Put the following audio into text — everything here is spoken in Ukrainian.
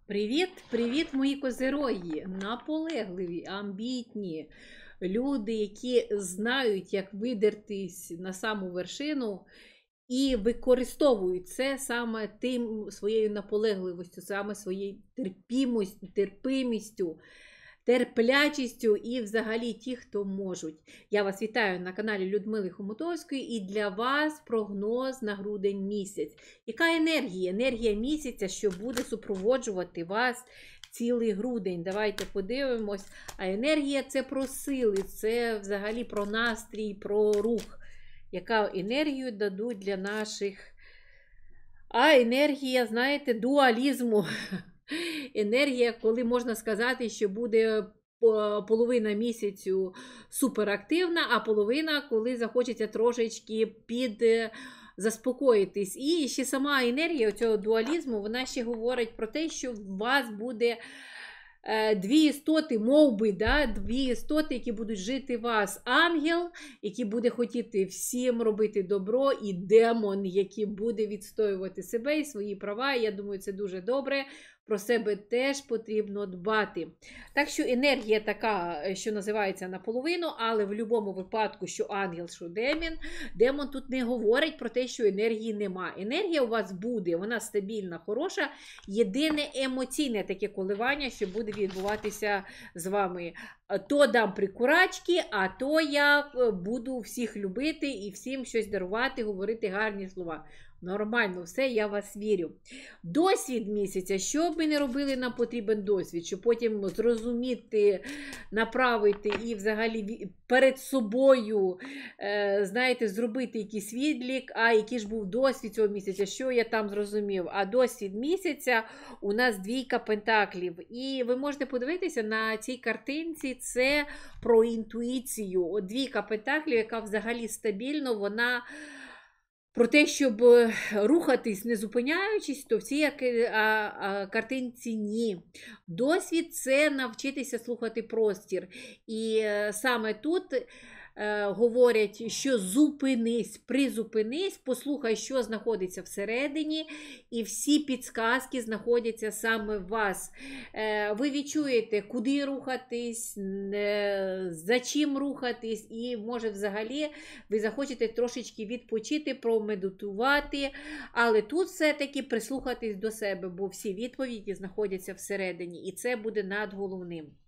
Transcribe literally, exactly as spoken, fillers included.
Привіт, привіт, мої козирої, наполегливі, амбітні люди, які знають, як видертись на саму вершину і використовують це саме тим своєю наполегливістю, саме своєю терпімостю, терпимістю, терплячістю і взагалі ті, хто можуть. Я вас вітаю на каналі Людмили Хомутовської, і для вас прогноз на грудень місяць. Яка енергія? Енергія місяця, що буде супроводжувати вас цілий грудень. Давайте подивимось. А енергія – це про сили, це взагалі про настрій, про рух. Яка енергію дадуть для наших... А енергія, знаєте, дуалізму. Енергія, коли можна сказати, що буде половина місяцю суперактивна, а половина, коли захочеться трошечки під заспокоїтись. І ще сама енергія цього дуалізму, вона ще говорить про те, що у вас буде дві істоти, мов би, да, дві істоти, які будуть жити вас. Ангел, який буде хотіти всім робити добро, і демон, який буде відстоювати себе і свої права. Я думаю, це дуже добре. Про себе теж потрібно дбати. Так що енергія така, що називається наполовину, але в будь-якому випадку, що ангел, що демон, демон тут не говорить про те, що енергії нема. Енергія у вас буде, вона стабільна, хороша. Єдине емоційне таке коливання, що буде відбуватися з вами. То дам прикурачки, а то я буду всіх любити і всім щось дарувати, говорити гарні слова. Нормально, все, я вас вірю. Досвід місяця. Що б ми не робили, нам потрібен досвід, щоб потім зрозуміти, направити і взагалі перед собою, е, знаєте, зробити якийсь відлік, а який ж був досвід цього місяця, що я там зрозумів. А досвід місяця у нас двійка пентаклів. І ви можете подивитися на цій картинці, це про інтуїцію. От двійка пентаклів, яка взагалі стабільно, вона... Про те, щоб рухатись, не зупиняючись, то в цій картинці ні. Досвід – це навчитися слухати простір. І саме тут говорять, що зупинись, призупинись, послухай, що знаходиться всередині, і всі підсказки знаходяться саме в вас. Ви відчуєте, куди рухатись, за чим рухатись, і може взагалі ви захочете трошечки відпочити, промедитувати, але тут все-таки прислухатись до себе, бо всі відповіді знаходяться всередині, і це буде надголовним.